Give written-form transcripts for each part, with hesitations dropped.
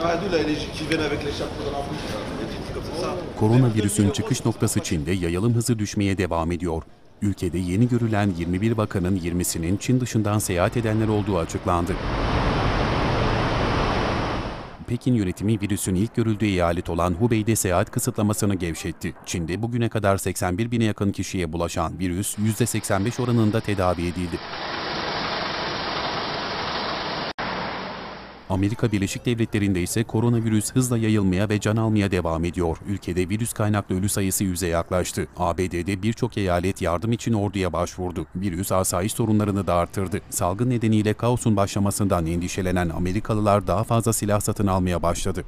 Koronavirüsün çıkış noktası Çin'de yayılım hızı düşmeye devam ediyor. Ülkede yeni görülen 21 vakanın 20'sinin Çin dışından seyahat edenler olduğu açıklandı. Pekin yönetimi virüsün ilk görüldüğü eyalet olan Hubei'de seyahat kısıtlamasını gevşetti. Çin'de bugüne kadar 81 bine yakın kişiye bulaşan virüs %85 oranında tedavi edildi. Amerika Birleşik Devletleri'nde ise koronavirüs hızla yayılmaya ve can almaya devam ediyor. Ülkede virüs kaynaklı ölü sayısı 100'e yaklaştı. ABD'de birçok eyalet yardım için orduya başvurdu. Virüs asayiş sorunlarını da arttırdı. Salgın nedeniyle kaosun başlamasından endişelenen Amerikalılar daha fazla silah satın almaya başladı.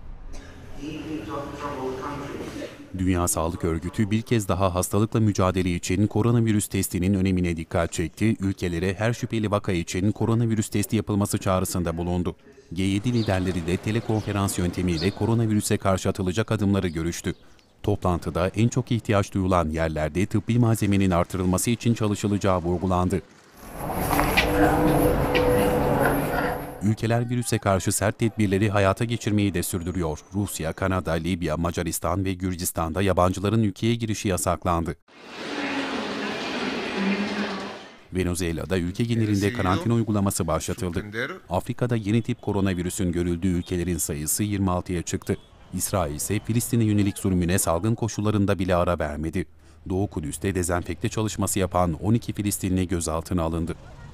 Dünya Sağlık Örgütü bir kez daha hastalıkla mücadele için koronavirüs testinin önemine dikkat çekti. Ülkelere her şüpheli vaka için koronavirüs testi yapılması çağrısında bulundu. G7 liderleri de telekonferans yöntemiyle koronavirüse karşı atılacak adımları görüştü. Toplantıda en çok ihtiyaç duyulan yerlerde tıbbi malzemenin artırılması için çalışılacağı vurgulandı. Ülkeler virüse karşı sert tedbirleri hayata geçirmeyi de sürdürüyor. Rusya, Kanada, Libya, Macaristan ve Gürcistan'da yabancıların ülkeye girişi yasaklandı. Venezuela'da ülke genelinde karantina uygulaması başlatıldı. Afrika'da yeni tip koronavirüsün görüldüğü ülkelerin sayısı 26'ya çıktı. İsrail ise Filistin'e yönelik zulmüne salgın koşullarında bile ara vermedi. Doğu Kudüs'te dezenfekte çalışması yapan 12 Filistinli gözaltına alındı.